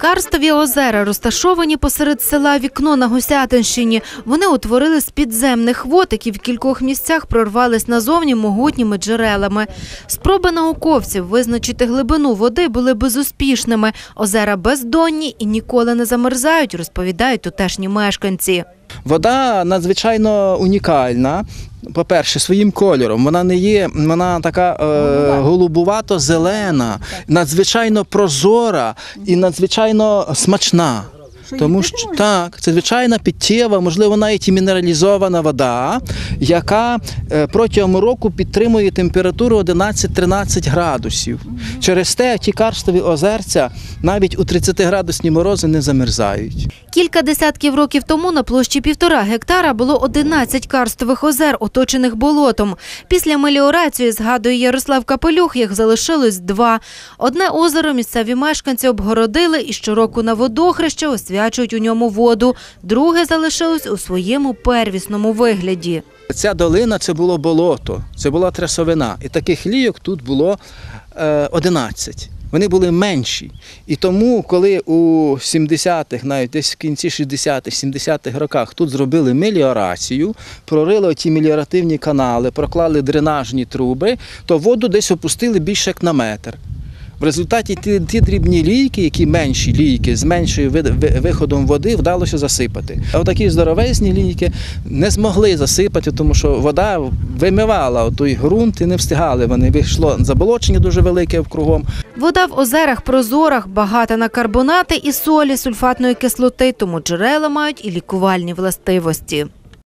Карстові озера розташовані посеред села Вікно на Гусятинщині. Вони утворили з підземних вод, які в кількох місцях прорвались назовні могутніми джерелами. Спроби науковців визначити глибину води були безуспішними. Озера бездонні і ніколи не замерзають, розповідають тутешні мешканці. Вода надзвичайно унікальна. По-перше, своїм кольором. Вона така голубувато-зелена, надзвичайно прозора і надзвичайно смачна. Тому що так, це звичайна питтєва, можливо, навіть і мінералізована вода, яка протягом року підтримує температуру 11-13 градусів. Через те ті карстові озерця навіть у 30-градусні морози не замерзають. Кілька десятків років тому на площі 1,5 гектара було 11 карстових озер, оточених болотом. Після меліорації, згадує Ярослав Капелюх, їх залишилось 2. Одне озеро місцеві мешканці обгородили і щороку на водохреще освячують у ньому воду. Друге залишилось у своєму первісному вигляді. Ця долина – це було болото, це була трясовина. І таких лійок тут було 11. Вони були менші. І тому, коли у 70-х, навіть десь в кінці 60-х, 70-х роках тут зробили меліорацію, прорили ті меліоративні канали, проклали дренажні труби, то воду десь опустили більше як на метр. В результаті ті дрібні лійки, які менші лійки, з меншим виходом води, вдалося засипати. А отакі здоровезні лійки не змогли засипати, тому що вода вимивала той ґрунт і не встигали вони. Вийшло заболочення дуже велике кругом. Вода в озерах прозорах, багата на карбонати і солі, сульфатної кислоти, тому джерела мають і лікувальні властивості.